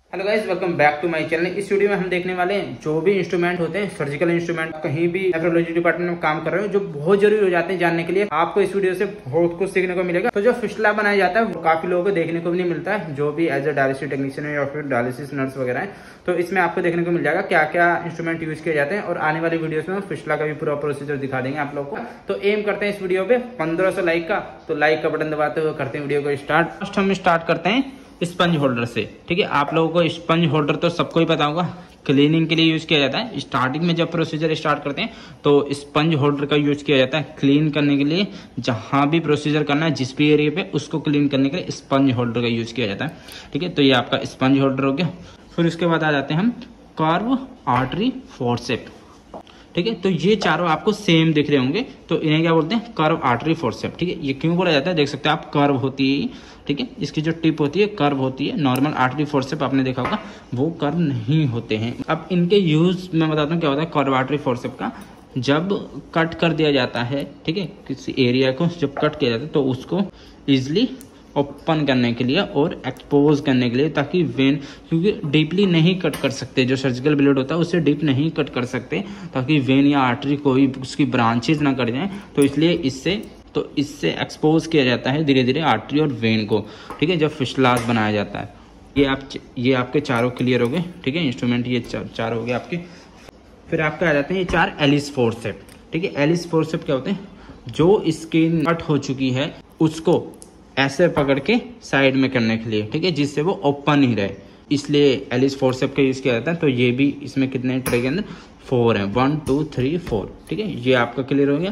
Hello guys, welcome back to my channel. इस video में हम देखने वाले हैं जो भी इंस्ट्रूमेंट होते हैं, सर्जिकल इंस्ट्रूमेंट, कहीं भी नेफ्रोलॉजी डिपार्टमेंट में काम कर रहे हो, जो बहुत जरूरी हो जाते हैं जानने के लिए। आपको इस वीडियो से बहुत कुछ सीखने को मिलेगा। तो जो फिस्टुला बनाया जाता है वो काफी लोगों को देखने को भी नहीं मिलता है, जो भी एज ए डायलिसिस टेक्नीशियन है या फिर डायलिसिस नर्स वगैरह है। तो इसमें आपको देखने को मिल जाएगा क्या क्या इंस्ट्रूमेंट यूज किए जाते हैं, और आने वाली वीडियोस में फिस्टुला का भी पूरा प्रोसीजर दिखा देंगे आप लोग को। तो एम करते हैं इस वीडियो पे 1500 लाइक का, तो लाइक का बटन दबाते हुए करते हैं वीडियो को स्टार्ट। फर्स्ट हम स्टार्ट करते हैं स्पंज होल्डर से। ठीक है, आप लोगों को स्पंज होल्डर तो सबको ही पता होगा, क्लीनिंग के लिए यूज किया जाता है। स्टार्टिंग में जब प्रोसीजर स्टार्ट करते हैं तो स्पंज होल्डर का यूज किया जाता है क्लीन करने के लिए। जहां भी प्रोसीजर करना है, जिस भी एरिया पे, उसको क्लीन करने के लिए स्पंज होल्डर का यूज किया जाता है। ठीक है, तो ये आपका स्पंज होल्डर हो गया। फिर उसके बाद आ जाते हैं हम कर्व आर्टरी फोर्सेप्स। ठीक है, तो ये चारों आपको सेम दिख रहे होंगे, तो इन्हें क्या बोलते हैं? Curve artery forceps. ठीक है, ये क्यों बोला जाता है देख सकते हैं आप, कर्व होती है। ठीक है, इसकी जो टिप होती है कर्व होती है। नॉर्मल आर्टरी फोर्सेप्स आपने देखा होगा वो कर्व नहीं होते हैं। अब इनके यूज मैं बताता हूँ क्या होता है कर्व आर्टरी फोर्सेप्स का। जब कट कर दिया जाता है, ठीक है, किसी एरिया को जब कट किया जाता है तो उसको इजिली ओपन करने के लिए और एक्सपोज करने के लिए, ताकि वेन, क्योंकि डीपली नहीं कट कर सकते, जो सर्जिकल ब्लेड होता है उससे डीप नहीं कट कर सकते, ताकि वेन या आर्टरी कोई उसकी ब्रांचेज ना कट जाए। तो इसलिए इससे एक्सपोज किया जाता है धीरे धीरे आर्टरी और वेन को। ठीक है, जब फिस्टुलास बनाया जाता है। ये आपके चारों क्लियर हो गए। ठीक है, इंस्ट्रूमेंट ये चार हो गए आपके। फिर आपके आ जाते हैं ये चार एलिस फोर्सेप्स। ठीक है, एलिस फोर्सेप्स क्या होते हैं? जो स्किन कट हो चुकी है उसको ऐसे पकड़ के साइड में करने के लिए, ठीक है, जिससे वो ओपन ही रहे, इसलिए एलिस फोर्सेप्स का यूज किया जाता है। तो ये भी इसमें कितने ट्रे के अंदर 4 हैं, 1 2 3 4। ठीक है, ये आपका क्लियर हो गया।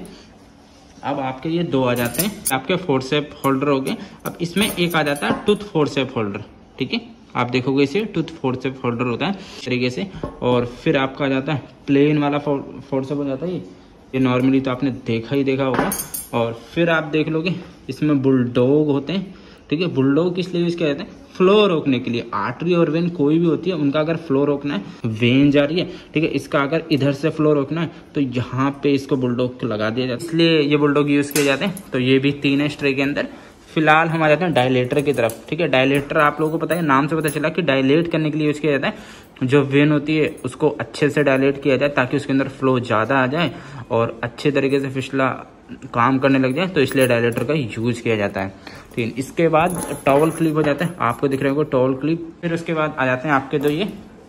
अब आपके ये 2 आ जाते हैं आपके फोर्सेप होल्डर हो गए। अब इसमें एक आ जाता है टूथ फोर्सेप होल्डर। ठीक है, आप देखोगे इसे टूथ फोर्सेप होल्डर होता है इस तरीके से। और फिर आपका आ जाता है प्लेन वाला फोर्सेप हो जाता है ये नॉर्मली तो आपने देखा होगा। और फिर आप देख लोगे इसमें बुलडॉग होते हैं। ठीक है, बुलडॉग किस लिए यूज किया जाता है? फ्लो रोकने के लिए। आर्टरी और वेन कोई भी होती है, उनका अगर फ्लो रोकना है, वेन जा रही है, ठीक है, इसका अगर इधर से फ्लो रोकना है तो यहाँ पे इसको बुलडॉग लगा दिया जाता है, इसलिए ये बुलडॉग यूज किए जाते हैं। तो ये भी 3 है ट्रे के अंदर। फिलहाल हम आ जाते हैं डायलेटर की तरफ। ठीक है, डायलेटर आप लोगों को पता है, नाम से पता चला कि डायलेट करने के लिए यूज किया जाता है। जो वेन होती है उसको अच्छे से डायलेट किया जाए ताकि उसके अंदर फ्लो ज्यादा आ जाए और अच्छे तरीके से फिस्टुला काम करने लग जाए, तो इसलिए डायलेटर का यूज किया जाता है। ठीक, इसके बाद टॉवल क्लिप हो जाता है, आपको दिख रहे होगा टॉवल क्लिप। फिर उसके बाद आ जाते हैं आपके दो ये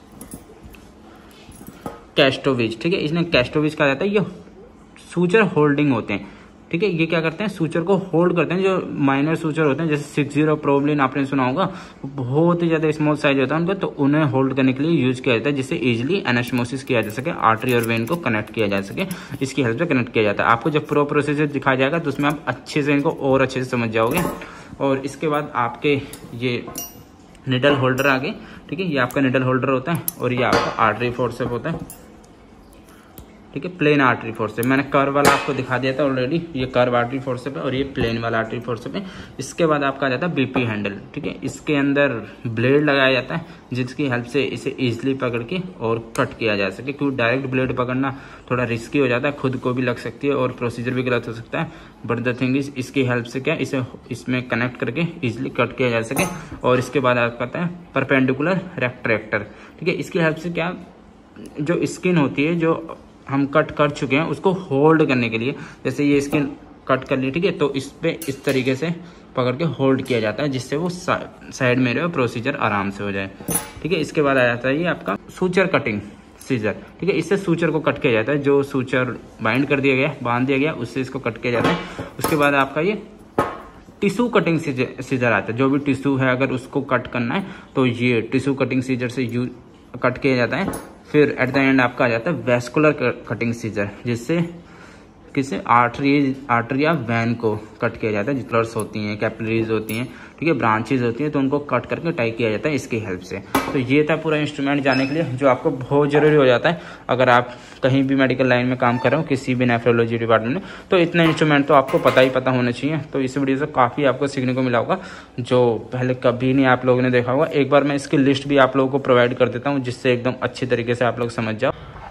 कैस्टोविज। ठीक है, इसमें कैस्टोविज कहा जाता है, ये सूचर होल्डिंग होते हैं। ठीक है, ये क्या करते हैं? सूचर को होल्ड करते हैं। जो माइनर सूचर होते हैं, जैसे 60 प्रोबलिन आपने सुना होगा, बहुत ही ज्यादा स्मॉल साइज होता है उनका, तो उन्हें होल्ड करने के लिए यूज किया जाता है, जिससे इजिली एनास्मोसिस किया जा सके, आर्टरी और वेन को कनेक्ट किया जा सके, इसकी हेल्प से कनेक्ट किया जाता है। आपको जब पूरा प्रोसीजर दिखाया जाएगा तो उसमें आप अच्छे से इनको और अच्छे से समझ जाओगे। और इसके बाद आपके ये निडल होल्डर आ गए। ठीक है, ये आपका निडल होल्डर होता है और ये आपका आर्टरी फोर्सेप होता है। ठीक है, प्लेन आर्टरी फोर्सेप, मैंने कर्व वाला आपको दिखा दिया था ऑलरेडी। ये कर्व आर्टरी फोर्सेप है और ये प्लेन वाला आर्टरी फोर्सेप है। इसके बाद आपका आ जाता है बीपी हैंडल। ठीक है, इसके अंदर ब्लेड लगाया जाता है जिसकी हेल्प से इसे इजिली पकड़ के और कट किया जा सके, क्योंकि डायरेक्ट ब्लेड पकड़ना थोड़ा रिस्की हो जाता है, खुद को भी लग सकती है और प्रोसीजर भी गलत हो सकता है। बट द थिंग इज, इसकी हेल्प से क्या इसे इसमें कनेक्ट करके इजिली कट किया जा सके। और इसके बाद आपका आता है परपेंडिकुलर रेक्ट्रैक्टर। ठीक है, इसकी हेल्प से क्या, जो स्किन होती है जो हम कट कर चुके हैं उसको होल्ड करने के लिए, जैसे ये स्किन कट कर ली, ठीक है, तो इस पे इस तरीके से पकड़ के होल्ड किया जाता है, जिससे वो साइड में रहे और प्रोसीजर आराम से हो जाए। ठीक है, इसके बाद आ जाता है ये आपका सूचर कटिंग सीजर। ठीक है, इससे सूचर को कट किया जाता है, जो सूचर बाइंड कर दिया गया, बांध दिया गया, उससे इसको कट किया जाता है। उसके बाद आपका ये टिश्यू कटिंग सीजर आता है। जो भी टिश्यू है अगर उसको कट करना है तो ये टिश्यू कटिंग सीजर से कट किया जाता है। फिर एट द एंड आपका आ जाता है वेस्कुलर कटिंग सीजर, जिससे किसे आर्टरी या वैन को कट किया जाता है। जितलर्स होती हैं, कैपिलरीज होती हैं, ठीक है, ब्रांचेज होती हैं, तो उनको कट करके टाई किया जाता है इसकी हेल्प से। तो ये था पूरा इंस्ट्रूमेंट जानने के लिए, जो आपको बहुत जरूरी हो जाता है अगर आप कहीं भी मेडिकल लाइन में काम कर रहे हो, किसी भी नेफ्रोलॉजी डिपार्टमेंट में। तो इतना इंस्ट्रूमेंट तो आपको पता होना चाहिए। तो इस वीडियो से काफ़ी आपको सीखने को मिला होगा, जो पहले कभी नहीं आप लोगों ने देखा होगा। एक बार मैं इसकी लिस्ट भी आप लोगों को प्रोवाइड कर देता हूँ, जिससे एकदम अच्छी तरीके से आप लोग समझ जाओ।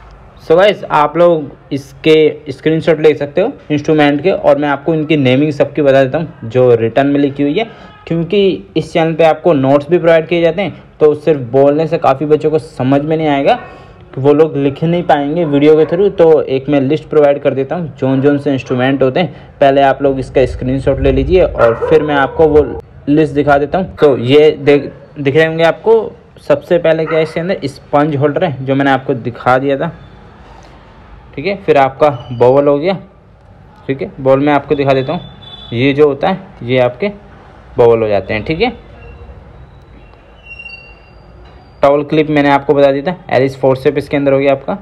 सो गाइस आप लोग इसके स्क्रीनशॉट ले सकते हो इंस्ट्रूमेंट के, और मैं आपको इनकी नेमिंग सबकी बता देता हूँ जो रिटर्न में लिखी हुई है, क्योंकि इस चैनल पे आपको नोट्स भी प्रोवाइड किए जाते हैं, तो सिर्फ बोलने से काफ़ी बच्चों को समझ में नहीं आएगा, वो लोग लिख नहीं पाएंगे वीडियो के थ्रू। तो एक मैं लिस्ट प्रोवाइड कर देता हूँ जोन से इंस्ट्रूमेंट होते हैं, पहले आप लोग इसका स्क्रीनशॉट ले लीजिए और फिर मैं आपको वो लिस्ट दिखा देता हूँ। तो ये दिख रहे होंगे आपको। सबसे पहले क्या है इसके अंदर स्पंज होल्डर है जो मैंने आपको दिखा दिया था, ठीक है। फिर आपका बॉल हो गया, ठीक है। बॉल में आपको दिखा देता हूँ, ये जो होता है ये आपके बॉल हो जाते हैं, ठीक है। टॉवल क्लिप मैंने आपको बता दिया था, एलिस फोर्सेप इसके अंदर हो गया आपका।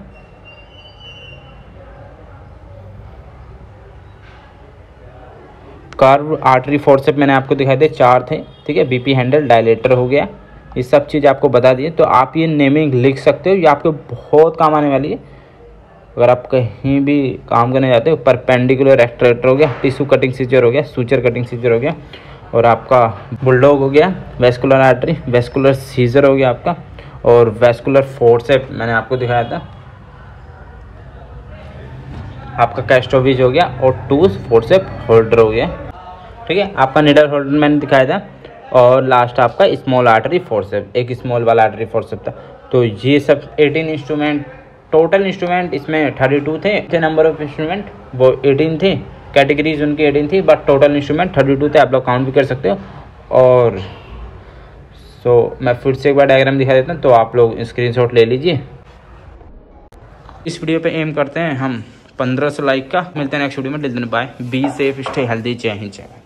कार्व आर्टरी फोर्सेप मैंने आपको दिखाए थे, 4 थे, ठीक है। बीपी हैंडल, डायलेटर हो गया, ये सब चीज़ आपको बता दिए। तो आप ये नेमिंग लिख सकते हो, ये आपको बहुत काम आने वाली है अगर आप कहीं भी काम करने जाते हो। परपेंडिकुलर एक्ट्रेक्टर हो गया, टिश्यू कटिंग सीजर हो गया, सूचर कटिंग सीजर हो गया, और आपका बुलडॉग हो गया, वेस्कुलर आर्टरी, वेस्कुलर सीजर हो गया आपका, और वेस्कुलर फोर्सेप मैंने आपको दिखाया था, आपका कैस्टोविज हो गया, और टूस फोर्सेप होल्डर हो गया, ठीक है। आपका निडल होल्डर मैंने दिखाया था, और लास्ट आपका स्मॉल आर्टरी फोर्सेप, एक स्मॉल वाला आर्टरी फोर्सेप था। तो ये सब 18 इंस्ट्रूमेंट, टोटल इंस्ट्रूमेंट इसमें 32 थे नंबर ऑफ इंस्ट्रूमेंट, वो 18 थे, कैटेगरीज उनकी 18 थी, बट टोटल इंस्ट्रूमेंट 32 थे, आप लोग काउंट भी कर सकते हो। और मैं फिर से एक बार डायग्राम दिखा देता हूँ, तो आप लोग स्क्रीनशॉट ले लीजिए। इस वीडियो पे एम करते हैं हम 1500 लाइक का। मिलते हैं नेक्स्ट वीडियो में, bye, be safe, stay healthy, जय हिंद, जय।